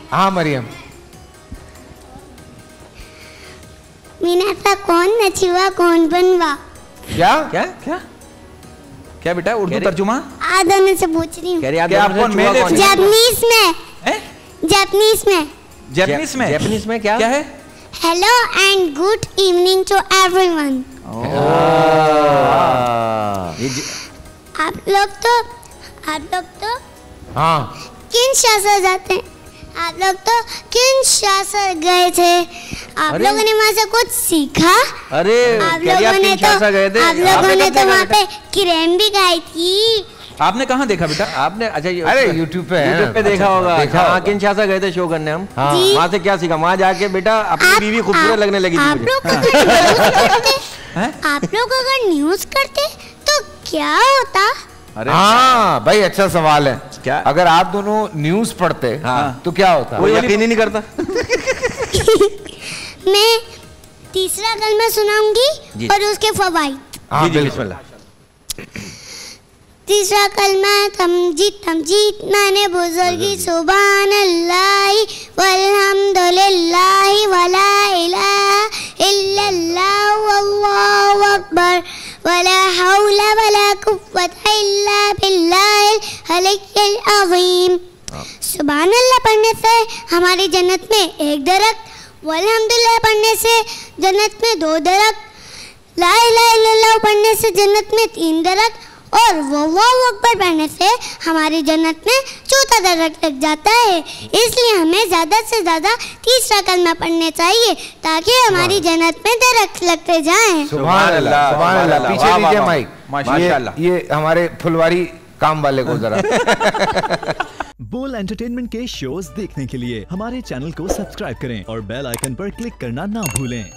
हाँ मरियम। मीना सा कौन नचुआ कौन बनवा। क्या क्या क्या क्या बेटा उर्दू तर्जुमा? आदमी से पूछ रही हूँ। जापानीज में जापानीज में जापानीज में जापानीज में क्या है? Hello and good evening to everyone. आप लोग तो हाँ किन शासन जाते हैं? आप लोग तो किन शासन गए थे? आप लोगों ने वहाँ से कुछ सीखा? अरे आप लोगों ने तो वहाँ पे किरण भी गाई थी। आपने कहाँ देखा बेटा? आपने अच्छा अरे यूट्यूब पे देखा होगा। हाँ किनशासा गए थे शो करने हम। वहाँ से क्या सीखा? वहाँ जाके बेटा अपनी बीवी खूबसूरत लगने लगी थी मुझे। आप लोग अगर न्यूज करते तो क्या होता? अरे हाँ भाई अच्छा सवाल है। क्या अगर आप दोनों न्यूज पढ़ते तो क्या होता? वो यकीन ही नहीं करता। मैं तीसरा कलमा सुनाऊंगी और उसके फवाइद। हाँ बिस्मिल्लाह। तीसरा कलमा तमजीद माने बुजुर्गी सुभान अल्लाह वल्हम्दुलिल्लाह वला इलाहा इल्लल्लाह वल्लाहु अकबर वला हौला वला कुव्वता इल्ला बिल्लाहिल अलिय्यिल अज़ीम। सुभान अल्लाह पढ़ने से हमारी जन्नत में 1 दरख्त, वल्हम्दुलिल्लाह पढ़ने से जन्नत में 2 दरख्त, ला इलाहा इल्लल्लाह पढ़ने से जन्नत में 3 दरख्त और वल्लाहु अकबर पढ़ने से हमारी जन्नत में 4था दरख्त लग जाता है। इसलिए हमें ज्यादा से ज्यादा तीसरा कलमा पढ़ने चाहिए ताकि हमारी जन्नत में दरख्त लगते जाएं। सुभान अल्लाह सुभान अल्लाह। पीछे दीजिए माइक। माशाअल्लाह। ये हमारे फुलवारी काम वाले को जरा। बोल एंटरटेनमेंट के शोज देखने के लिए हमारे चैनल को सब्सक्राइब करें और बेल आइकन पर क्लिक करना ना भूलें।